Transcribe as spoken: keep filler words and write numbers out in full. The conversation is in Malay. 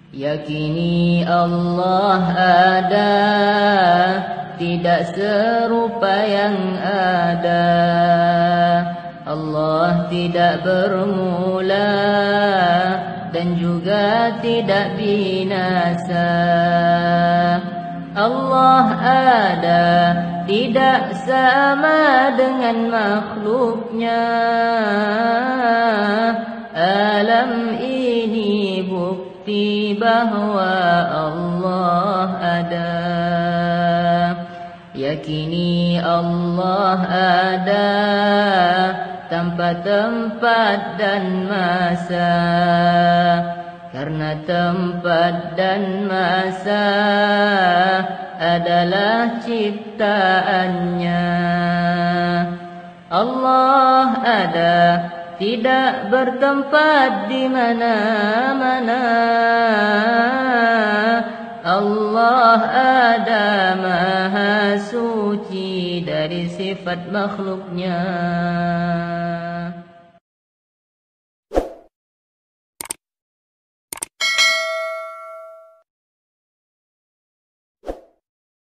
Yakini Allah ada, tidak serupa yang ada. Allah tidak bermula dan juga tidak binasa. Allah ada, tidak sama dengan makhluknya. Alam ini bukti bahwa Allah ada. Yakini Allah ada tanpa tempat dan masa, karena tempat dan masa adalah ciptaannya. Allah ada, tidak bertempat di mana-mana. Allah ada, maha suci dari sifat makhluknya.